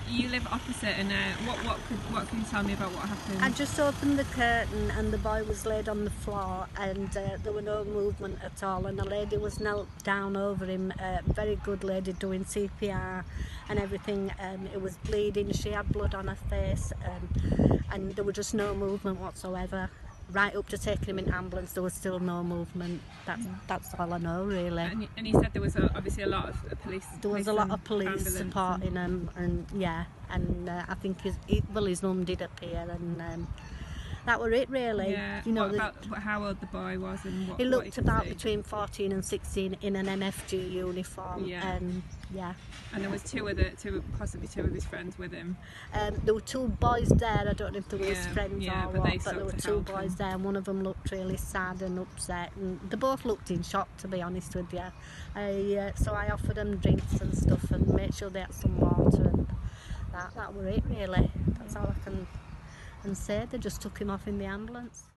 you live opposite, and what can you tell me about what happened? I just opened the curtain and the boy was laid on the floor, and there were no movement at all, and a lady was knelt down over him, a very good lady doing CPR and everything. It was bleeding, she had blood on her face, and there was just no movement whatsoever. Right up to taking him in ambulance, there was still no movement. That's all I know, really. And you said there was obviously a lot of police. There was a lot of police supporting him, and yeah, and I think his mum did appear, and that were it, really. Yeah. You know, what about how old the boy was and what? He looked about see? Between 14 and 16 in an MFG uniform. Yeah. Yeah. And there was possibly two of his friends with him. There were two boys there. I don't know if they were his friends or but what, but there were two boys there, and one of them looked really sad and upset, and they both looked in shock, to be honest with you. So I offered them drinks and stuff and made sure they had some water, and that were it, really. That's all I can say. They just took him off in the ambulance.